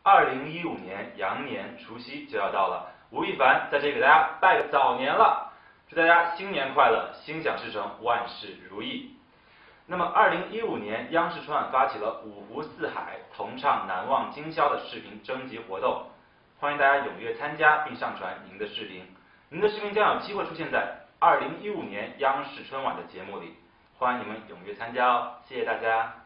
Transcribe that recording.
2015年羊年除夕就要到了，吴亦凡在这里给大家拜个早年了，祝大家新年快乐，心想事成，万事如意。那么2015年，央视春晚发起了五湖四海同唱难忘今宵的视频征集活动，欢迎大家踊跃参加并上传您的视频，您的视频将有机会出现在2015年央视春晚的节目里，欢迎你们踊跃参加哦，谢谢大家。